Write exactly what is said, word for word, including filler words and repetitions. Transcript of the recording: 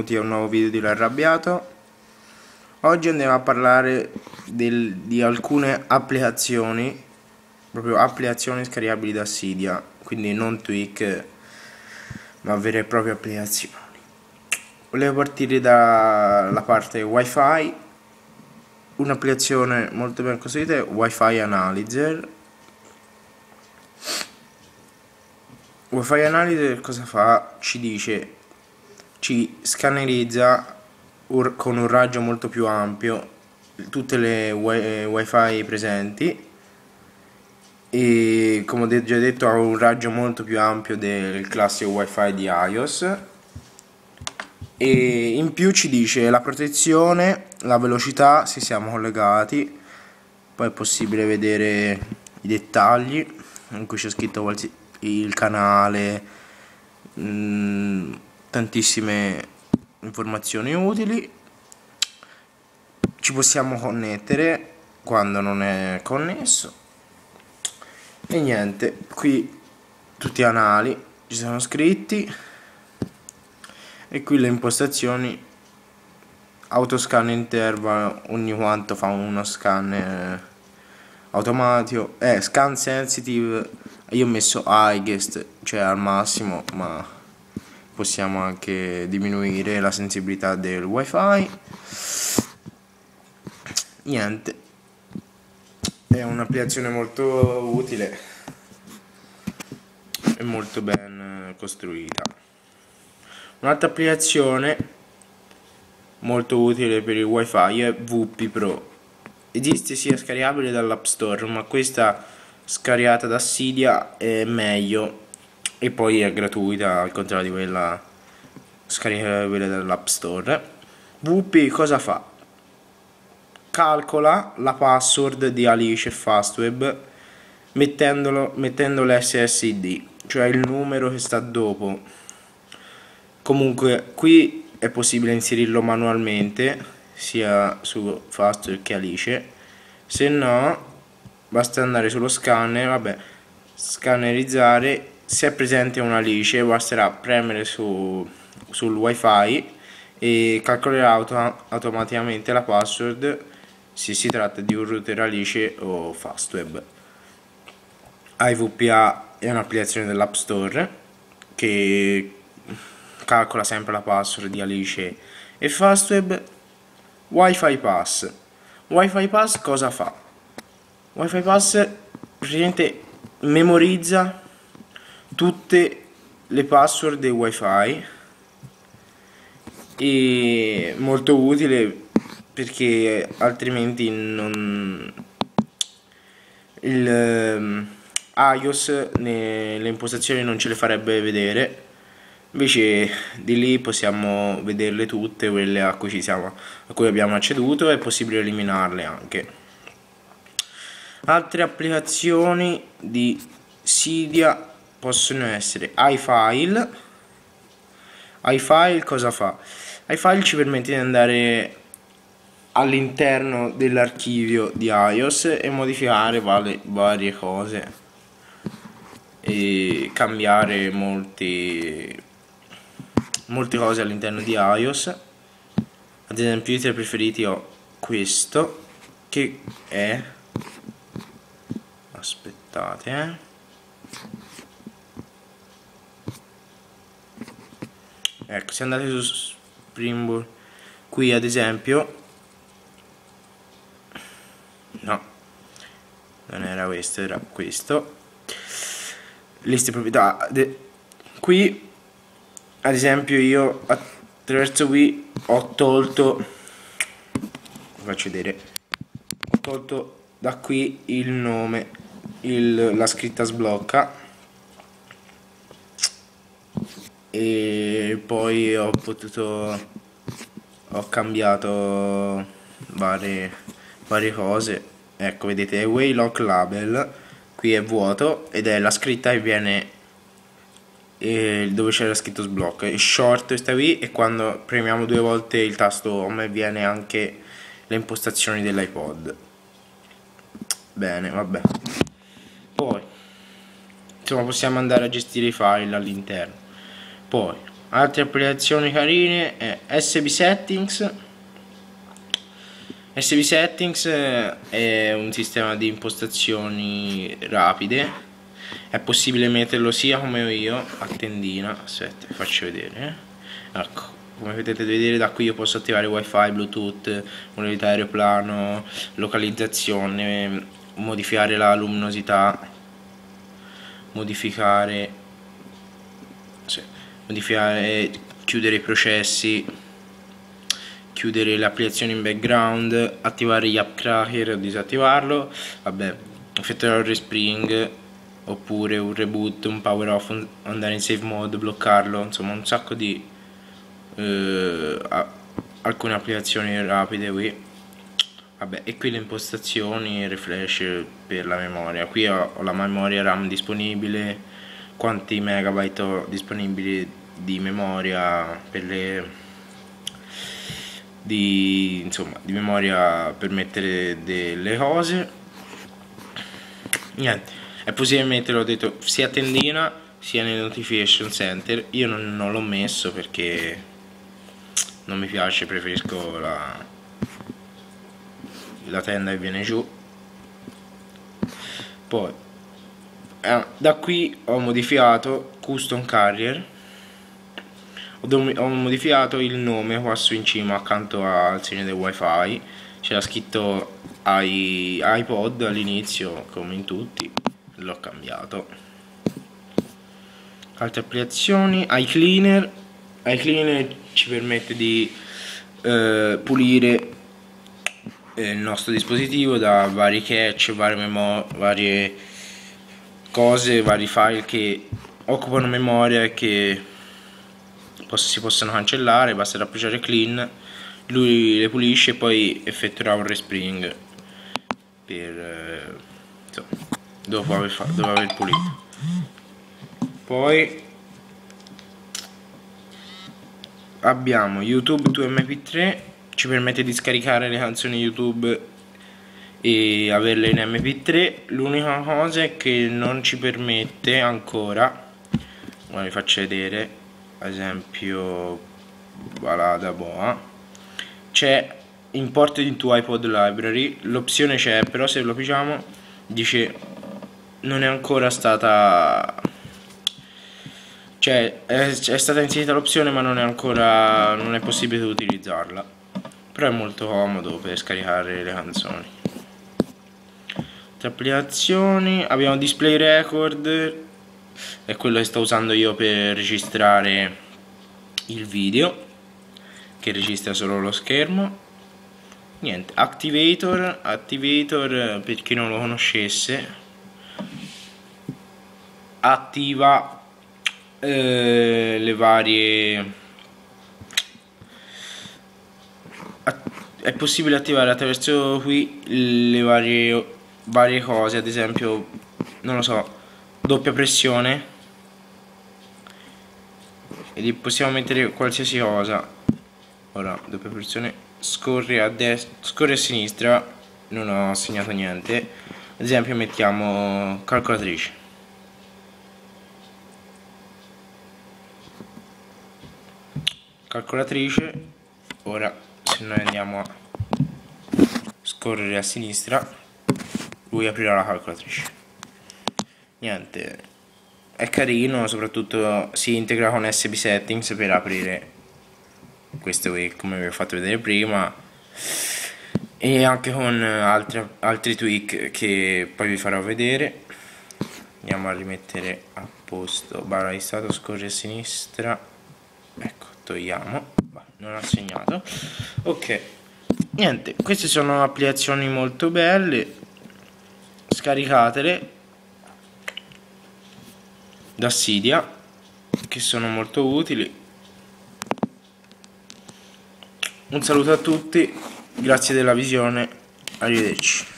benvenuti a un nuovo video di L'Arrabbiato. Oggi andiamo a parlare del, di alcune applicazioni, proprio applicazioni scaricabili da Cydia, quindi non tweak ma vere e proprie applicazioni. Volevo partire dalla parte Wi-Fi. Un'applicazione molto ben costruita è Wi-Fi Analyzer. Wi-Fi Analyzer cosa fa? Ci dice, ci scannerizza ur, con un raggio molto più ampio tutte le wi- Wi-Fi presenti e, come ho già detto, ha un raggio molto più ampio del classico Wi-Fi di iOS, e in più ci dice la protezione, la velocità se siamo collegati. Poi è possibile vedere i dettagli in cui c'è scritto qualsiasi il canale, mh, tantissime informazioni utili. Ci possiamo connettere quando non è connesso e niente, qui tutti i canali ci sono scritti e qui le impostazioni: autoscan interval ogni quanto fa uno scan automatico, eh, scan sensitive. Io ho messo highest, cioè al massimo, ma possiamo anche diminuire la sensibilità del wifi. Niente, è un'applicazione molto utile e molto ben costruita. Un'altra applicazione molto utile per il wifi è V P Pro. Esiste sia scaricabile dall'App Store, ma questa scaricata da Cydia è meglio e poi è gratuita, al contrario di quella scaricabile dall'App Store. V P cosa fa? Calcola la password di Alice e Fastweb mettendolo, mettendo l'S S I D, cioè il numero che sta dopo. Comunque qui è possibile inserirlo manualmente sia su Fastweb che Alice, se no basta andare sullo scanner, vabbè, scannerizzare. Se è presente una Alice basterà premere su, sul wifi e calcolerà auto, automaticamente la password se si tratta di un router Alice o Fastweb. I V P A è un'applicazione dell'App Store che calcola sempre la password di Alice e Fastweb. Wi-Fi Pass. Wi-Fi Pass cosa fa? Wi-Fi Pass praticamente memorizza tutte le password dei wifi, e molto utile perché altrimenti non il um, iOS ne, le impostazioni non ce le farebbe vedere. Invece di lì possiamo vederle tutte, quelle a cui ci siamo, a cui abbiamo acceduto, e è possibile eliminarle anche. Altre applicazioni di Cydia possono essere iFile. iFile cosa fa? iFile ci permette di andare all'interno dell'archivio di iOS e modificare varie, varie cose e cambiare molti, molte cose all'interno di iOS. Ad esempio, io tra i preferiti ho questo che è, aspettate eh ecco, se andate su Springboard, qui ad esempio, no, non era questo, era questo, liste proprietà. Qui ad esempio io attraverso qui ho tolto, vi faccio vedere, ho tolto da qui il nome, il, la scritta sblocca, e poi ho potuto, ho cambiato varie, varie cose. Ecco, vedete, Away Lock Label, qui è vuoto ed è la scritta che viene eh, dove c'era scritto sblocca, e short sta qui, e quando premiamo due volte il tasto home viene anche le impostazioni dell'iPod. Bene, vabbè. Poi insomma possiamo andare a gestire i file all'interno. Poi Altre applicazioni carine è S B Settings. S B Settings è un sistema di impostazioni rapide, è possibile metterlo sia come ho io a tendina. Aspetta, vi faccio vedere, eh. Ecco, come potete vedere da qui io posso attivare wifi, bluetooth, modalità aeroplano, localizzazione, modificare la luminosità, modificare, sì, modificare, chiudere i processi, chiudere le applicazioni in background, attivare gli app cracker o disattivarlo, vabbè, effettuare un respring oppure un reboot, un power off, andare in save mode, bloccarlo, insomma un sacco di eh, alcune applicazioni rapide qui. Vabbè, e qui le impostazioni, refresh per la memoria. Qui ho, ho la memoria RAM disponibile, quanti megabyte ho disponibili di memoria per le di insomma di memoria per mettere delle cose. Niente, è possibile metterlo, ho detto, sia a tendina sia nel notification center. Io non, non l'ho messo perché non mi piace, preferisco la la tenda che viene giù. Poi eh, da qui ho modificato custom carrier, ho, ho modificato il nome qua su in cima accanto al segno del wifi, c'era scritto i, iPod all'inizio come in tutti, l'ho cambiato. Altre applicazioni, iCleaner. iCleaner ci permette di eh, pulire il nostro dispositivo da vari cache, varie, varie cose, vari file che occupano memoria e che poss si possono cancellare. Basta applicare clean, lui le pulisce e poi effettuerà un respring per eh, insomma, dopo aver, dopo aver pulito. Poi abbiamo YouTube to M P tre, ci permette di scaricare le canzoni YouTube e averle in M P tre. L'unica cosa è che non ci permette ancora, ora vi faccio vedere, ad esempio Balada Boa, c'è import into iPod library, l'opzione c'è, però se lo pigiamo dice non è ancora stata, cioè è, è stata inserita l'opzione ma non è ancora, non è possibile utilizzarla, però è molto comodo per scaricare le canzoni. Altre applicazioni, abbiamo Display Record, è quello che sto usando io per registrare il video, che registra solo lo schermo. Niente, Activator, Activator per chi non lo conoscesse, attiva eh, le varie, è possibile attivare attraverso qui le varie, varie cose, ad esempio, non lo so, doppia pressione, e possiamo mettere qualsiasi cosa. Ora, doppia pressione, scorre a destra, scorre a sinistra, non ho segnato niente, ad esempio mettiamo calcolatrice. Calcolatrice, ora se noi andiamo a scorrere a sinistra, lui aprirà la calcolatrice. Niente, è carino, soprattutto si integra con S B Settings per aprire queste qui, come vi ho fatto vedere prima, e anche con altri, altri tweak che poi vi farò vedere. Andiamo a rimettere a posto barra di stato, scorre a sinistra, ecco, togliamo, non ha segnato. Ok, niente, queste sono applicazioni molto belle, scaricatele da Cydia, che sono molto utili. Un saluto a tutti, grazie della visione, arrivederci.